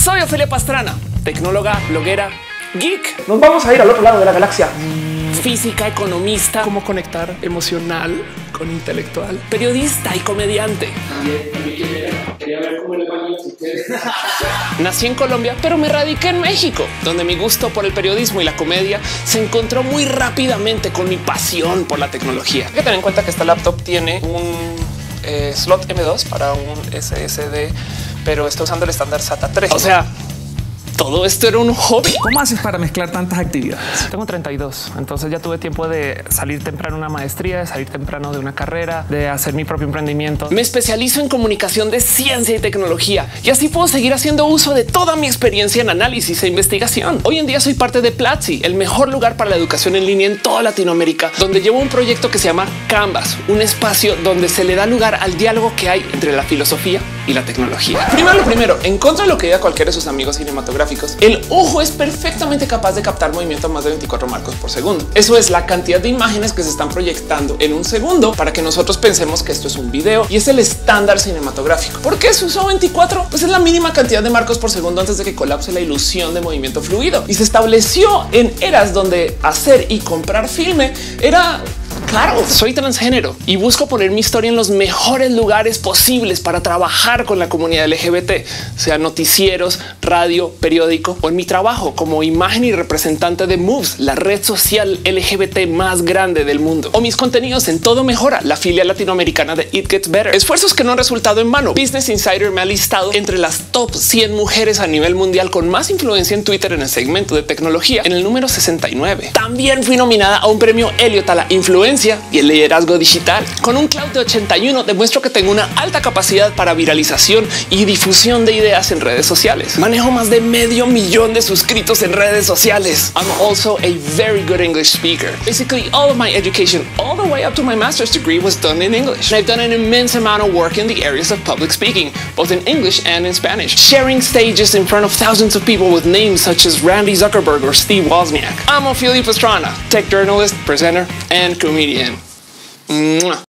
Soy Ofelia Pastrana, tecnóloga, bloguera, geek. Nos vamos a ir al otro lado de la galaxia. Física, economista, Cómo conectar emocional con intelectual. periodista y comediante. Quería ver cómo le van a ustedes. Nací en Colombia, pero me radiqué en México, donde mi gusto por el periodismo y la comedia se encontró muy rápidamente con mi pasión por la tecnología. Hay que tener en cuenta que esta laptop tiene un slot M2 para un SSD, pero está usando el estándar SATA 3. O sea, todo esto era un hobby. ¿Cómo haces para mezclar tantas actividades? Tengo 32, entonces ya tuve tiempo de salir temprano una maestría, de salir temprano de una carrera, de hacer mi propio emprendimiento. Me especializo en comunicación de ciencia y tecnología y así puedo seguir haciendo uso de toda mi experiencia en análisis e investigación. Hoy en día soy parte de Platzi, el mejor lugar para la educación en línea en toda Latinoamérica, donde llevo un proyecto que se llama Canvas, un espacio donde se le da lugar al diálogo que hay entre la filosofía y la tecnología. Primero, en contra de lo que diga cualquiera de sus amigos cinematográficos, el ojo es perfectamente capaz de captar movimiento a más de 24 marcos por segundo. Eso es la cantidad de imágenes que se están proyectando en un segundo para que nosotros pensemos que esto es un video y es el estándar cinematográfico. ¿Por qué se usó 24? Pues es la mínima cantidad de marcos por segundo antes de que colapse la ilusión de movimiento fluido y se estableció en eras donde hacer y comprar filme era claro. Soy transgénero y busco poner mi historia en los mejores lugares posibles para trabajar con la comunidad LGBT, sea noticieros, radio, periódico o en mi trabajo como imagen y representante de Moves, la red social LGBT más grande del mundo, o mis contenidos en Todo Mejora, la filial latinoamericana de It Gets Better. Esfuerzos que no han resultado en vano. Business Insider me ha listado entre las top 100 mujeres a nivel mundial con más influencia en Twitter en el segmento de tecnología en el número 69. También fui nominada a un premio Elliot a la influencia y el liderazgo digital. Con un cloud de 81 demuestro que tengo una alta capacidad para viralización y difusión de ideas en redes sociales. Manejo más de 500,000 de suscritos en redes sociales. I'm also a very good English speaker. Basically, all of my education, all the way up to my master's degree, was done in English. And I've done an immense amount of work in the areas of public speaking, both in English and in Spanish, sharing stages in front of thousands of people with names such as Randy Zuckerberg or Steve Wozniak. I'm Ofelia Pastrana, tech journalist, presenter, and comedian. Mwah.